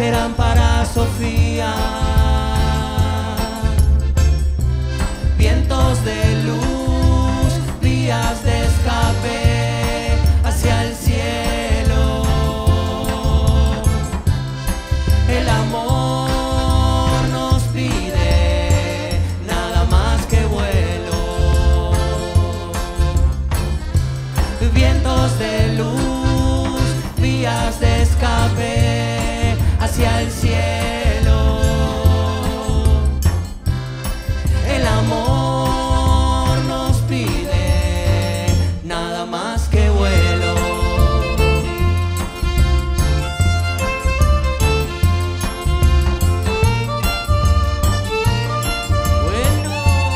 eran para Sofía. Vientos de luz, vías de escape hacia el cielo. El amor nos pide nada más que vuelo. Vientos de luz, vías de escape hacia el cielo. El amor nos pide nada más que vuelo. Bueno.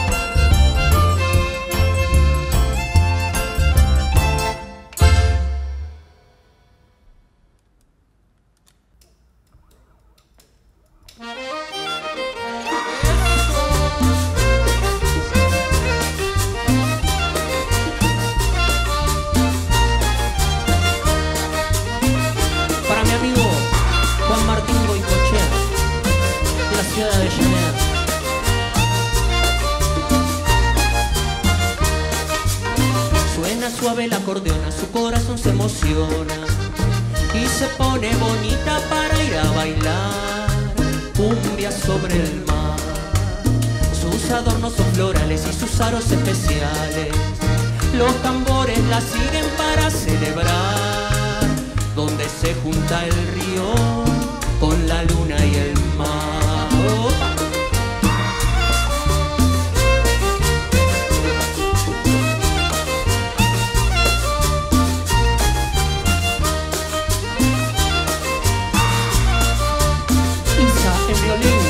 Para mi amigo Juan Martín Goicoechea, de la ciudad de Avellaneda. Suena suave el acordeón, a su corazón se emociona y se pone bonita para ir a bailar cumbia sobre el mar. Sus adornos son florales y sus aros especiales. Los tambores la siguen para celebrar, donde se junta el río con la luna y el mar. ¡Opa! Isa en violín.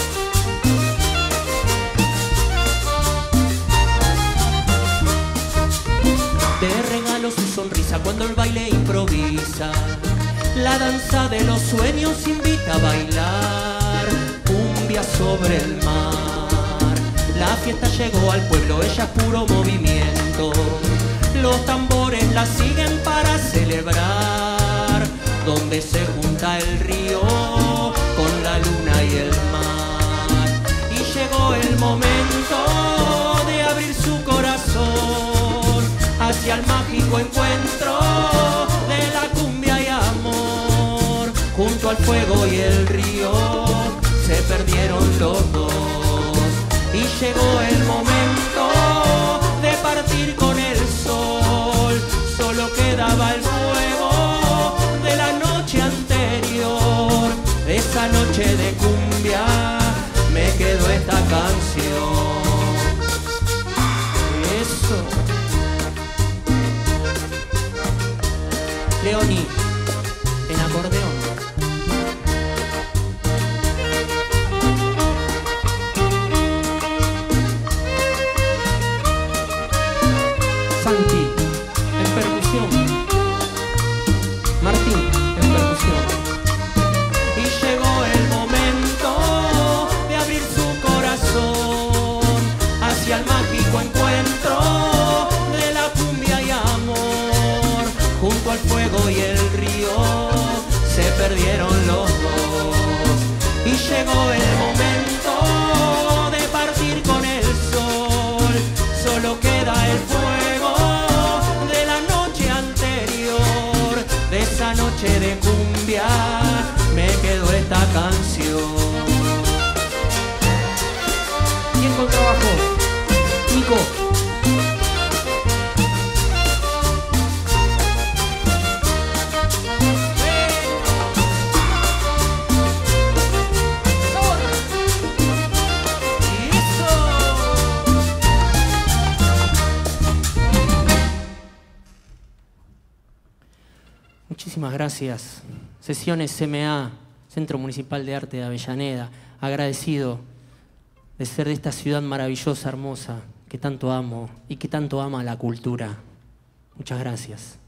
Te regalo su sonrisa cuando el baile improvisa. La danza de los sueños invita a bailar cumbia sobre el mar. La fiesta llegó al pueblo, ella es puro movimiento. Los tambores la siguen para celebrar, donde se junta el río con la luna y el mar. Y llegó el momento de abrir su corazón hacia el mágico encuentro de la cumbia y amor. Junto al fuego y el río se perdieron los dos. Y llegó el momento de partir con el sol. Solo quedaba el fuego de la noche anterior. Esa noche de cumbia me quedó esta canción. Eso. Leoni, en acordeón. Santi, en percusión. Martín, en percusión. Y llegó el momento de abrir su corazón hacia el mágico encuentro de la cumbia y amor. Junto al fuego y el río se perdieron los dos. Y llegó el momento de partir con el sol. Solo queda el fuego de la noche anterior. De esa noche de cumbia me quedó esta canción. ¿Quién con trabajo? Nico. Muchísimas gracias. Sesiones CMA, Centro Municipal de Arte de Avellaneda. Agradecido de ser de esta ciudad maravillosa, hermosa, que tanto amo y que tanto ama la cultura. Muchas gracias.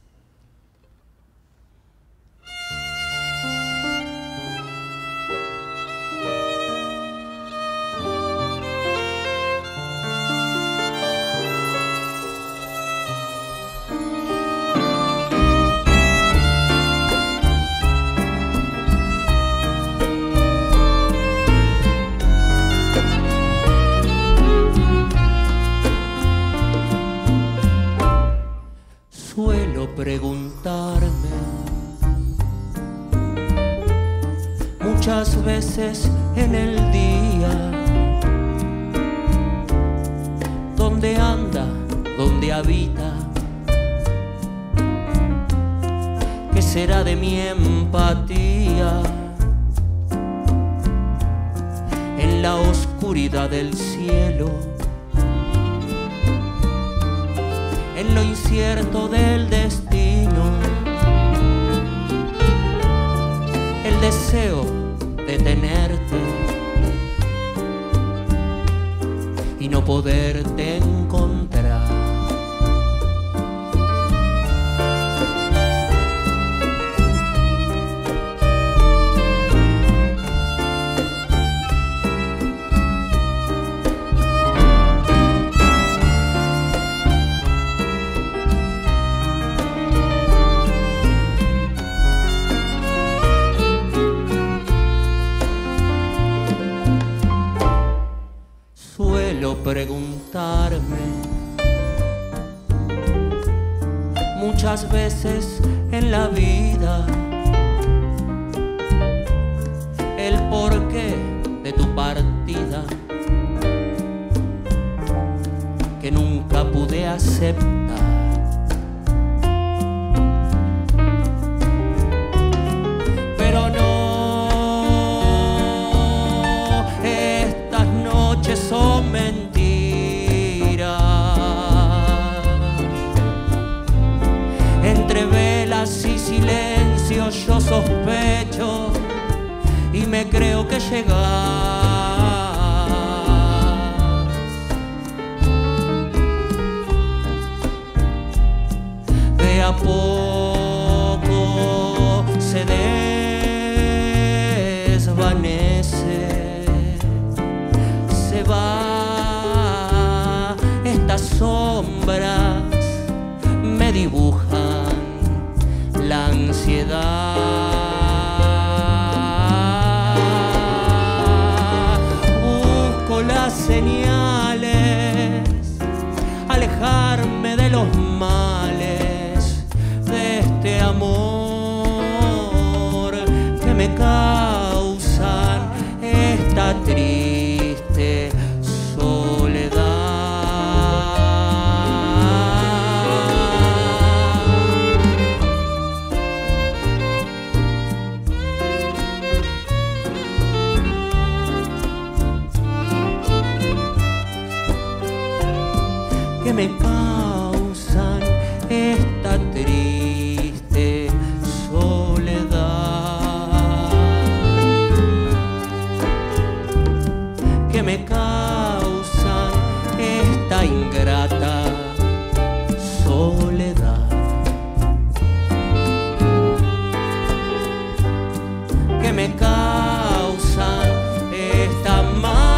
muchas veces en el día. ¿Dónde anda? ¿Dónde habita? ¿Qué será de mi empatía? En la oscuridad del cielo, en lo incierto del destino, el deseo de tenerte y no poderte encontrar. Preguntarme muchas veces en la vida el porqué de tu partida, que nunca pude aceptar. Pero no, estas noches son mentiras. Entre velas y silencios yo sospecho y me creo que llegas. De a poco se desvanece, se va, estas sombras me dibujan la ansiedad. Busco las señales, alejarme de los males de este amor que me causan esta triste soledad. Que me causan esta triste soledad, que me causan esta ingrata soledad, que me causan esta mala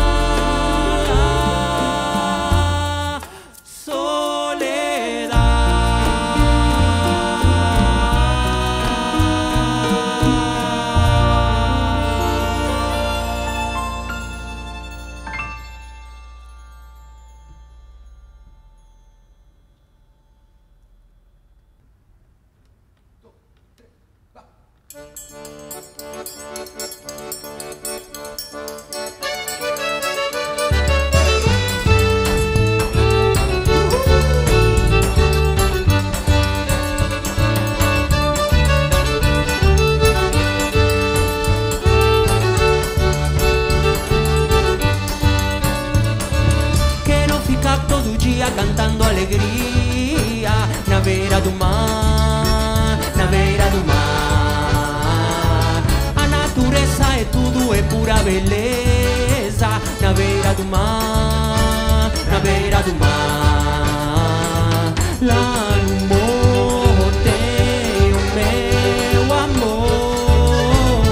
cantando alegria na beira do mar, na beira do mar. A natureza é tudo, é pura beleza na beira do mar, na beira do mar. Lá no morro tem o meu amor,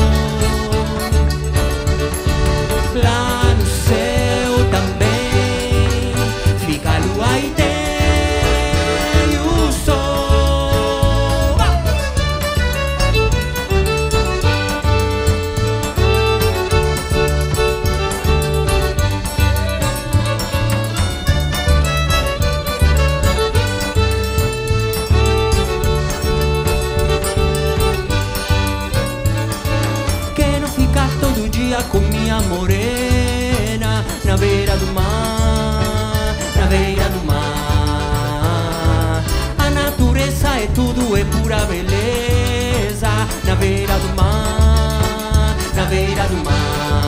lá no céu também fica a lua e tem o sol. linda morena, na beira do mar, na beira do mar. A natureza é tudo, é pura beleza, na beira do mar, na beira do mar.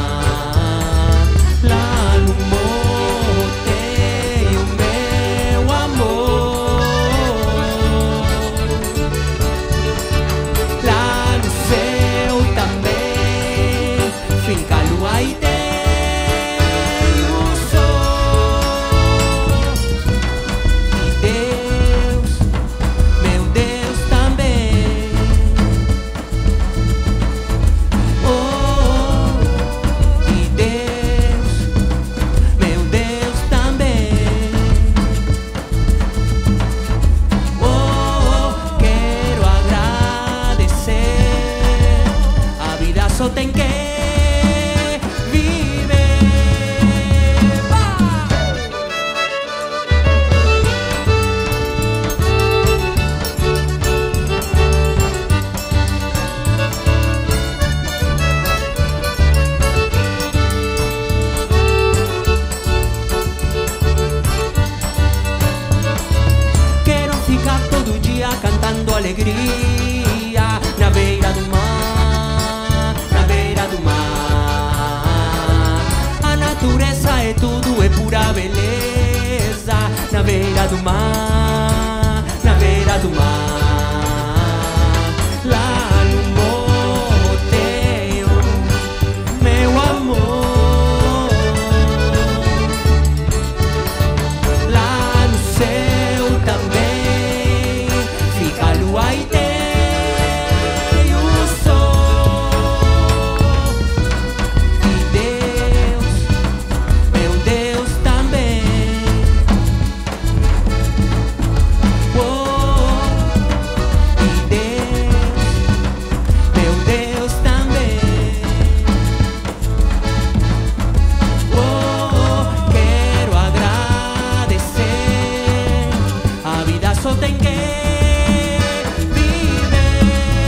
Lá no morro tem o meu amor, lá no céu também fica a lua e tem o sol. E Deus, meu Deus também. Oh, e Deus, meu Deus também. Oh, quero agradecer. A vida só tem que viver. Quero ficar todo dia cantando alegria na beira do mar, na beira do mar. A natureza é tudo, é pura beleza, na beira do mar, na beira do mar. Lá no morro tem o meu amor, lá no céu também fica a lua e tem o sol. E Deus, meu Deus também. Oh, e Deus, meu Deus também. Oh, quero agradecer. A vida só tem que viver.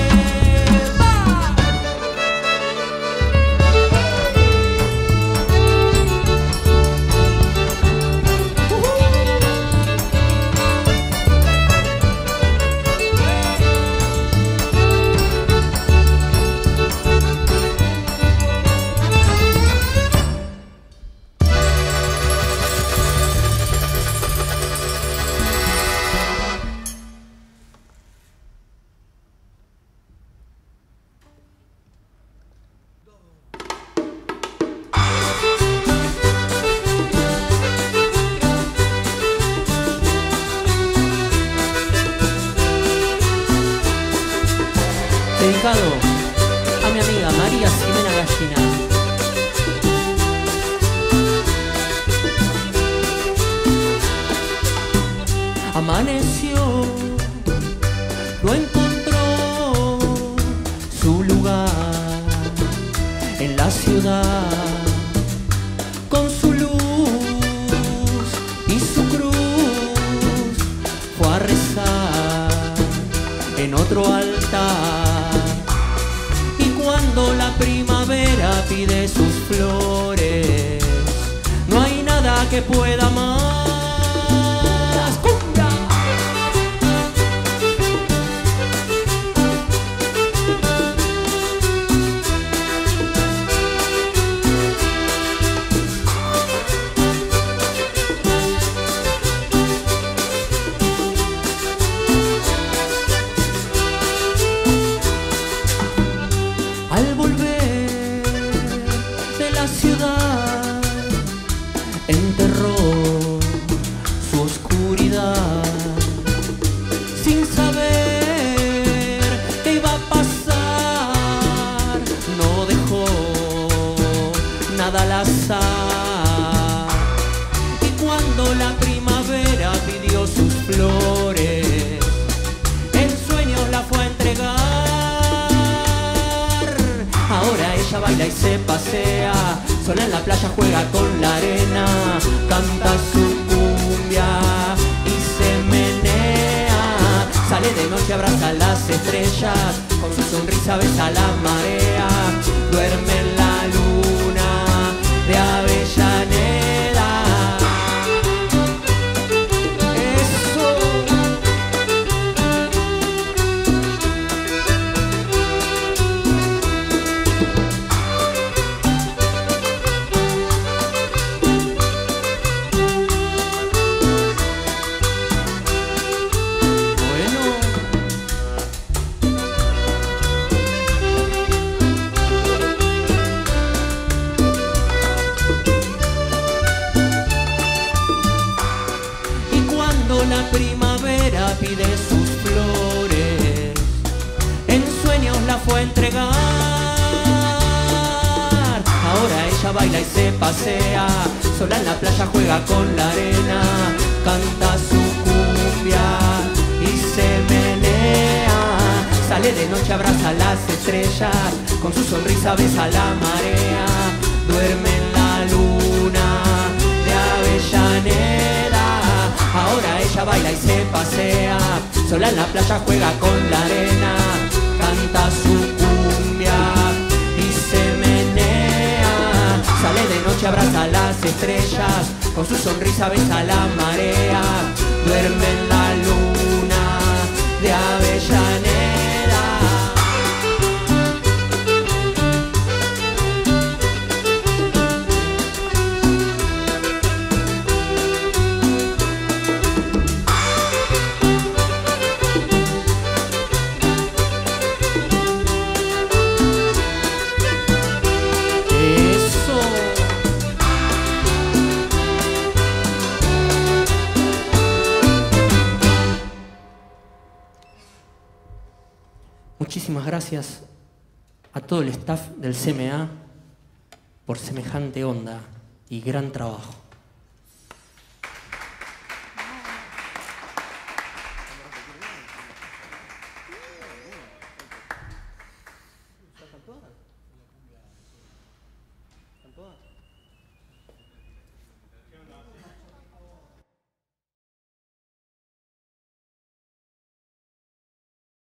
Dedicado a mi amiga María Ximena Gallina. Amaneció, no encontró su lugar en la ciudad, con su luz y su cruz fue a rezar en otro altar. Y cuando la primavera pide sus flores, no hay nada que pueda más. ¡Cumbia! Al volver de la ciudad, enterró su oscuridad, sin saber qué iba a pasar. No dejó nada al azar. Y cuando la primavera pidió sus flores, en sueños la fue a entregar. Ahora ella baila y se pasea, sola en la playa juega con la arena, canta su cumbia y se menea. Sale de noche, abraza las estrellas, con su sonrisa besa la marea. Duerme en la luna nos la fue a entregar. Ahora ella baila y se pasea, sola en la playa juega con la arena, canta su cumbia y se menea. Sale de noche, abraza las estrellas, con su sonrisa besa la marea. Duerme en la luna de Avellaneda. Ahora ella baila y se pasea, sola en la playa juega con la arena, canta su cumbia y se menea. Sale de noche, abraza las estrellas, con su sonrisa besa la marea. Duerme en la luna de Avellaneda. Muchísimas gracias a todo el staff del CMA por semejante onda y gran trabajo.